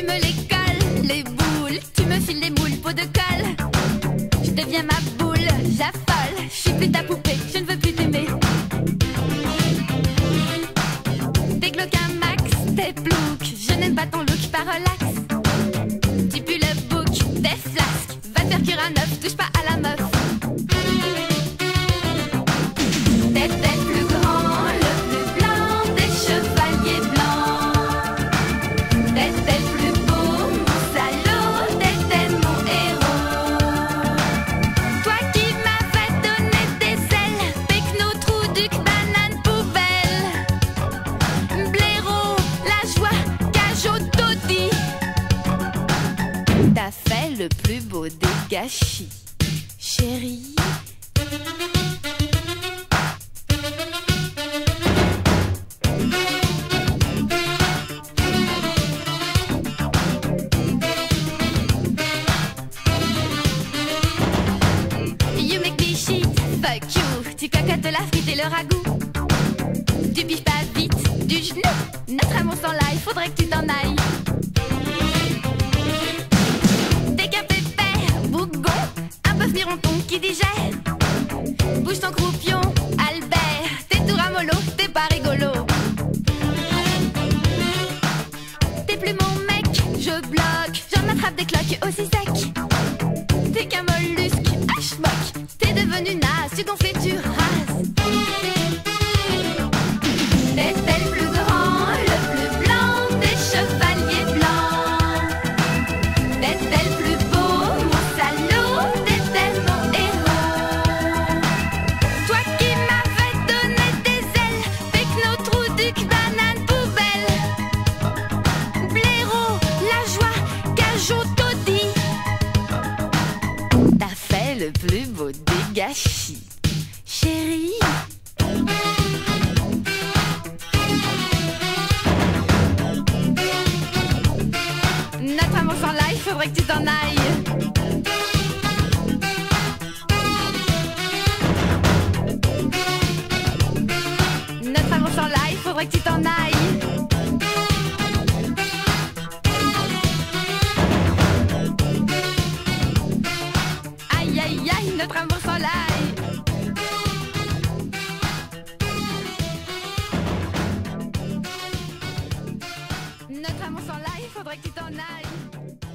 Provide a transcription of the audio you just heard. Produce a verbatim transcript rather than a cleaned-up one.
Tu me les colles, les boules. Tu me files les boules, peau de colle. Je deviens ma boule, j'affole. Je suis plus ta poupée, je ne veux plus t'aimer. T'es glauque un max, t'es plouc. Je n'aime pas ton look, pas relax. Tu pues le bouc, t'es flasque. Va te faire cuire un œuf, touche pas à la meuf. T'es le plus grand, le plus blanc des chevaliers blancs. T'es le plus beau, mon salaud, t'étais mon héros. Toi qui m'avais donné des ailes, Pecno, trou duc, banane, poubelle. Blaireau, la joie, cajot, taudis. T'as fait le plus beau des gâchis, chérie. You make me shit, fuck you. Tu cocottes la frite et le ragoût. Tu piges pas vite du genou. Notre amour sans là, il faudrait que tu t'en ailles. T'es qu'un pépère, bougon, un peu mironton qui digère. Bouge ton croupion, Albert. T'es tout ramolo, t'es pas rigolo. T'es plus mon mec, je bloque. J'en attrape des cloques aussi sec. T'es qu'un mollusque, à schmock. T'es devenu naze, tu gonfles et tu rases. T'es le plus grand, le plus blanc des chevaliers blancs. T'es le plus beau, mon salaud, t'étais mon héros. Toi qui m'avais donné des ailes, Pecno, trou duc, banane, poubelle. Blaireau, la joie, cajot, taudis. T'as fait le plus beau des gâchis, chérie. Notre amour sans là, il faudrait que tu t'en ailles. Notre amour sans là, il faudrait que tu t'en ailles. Aïe aïe aïe, notre amour sans l'ail. Notre amour sans l'ail, il faudrait que tu t'en ailles.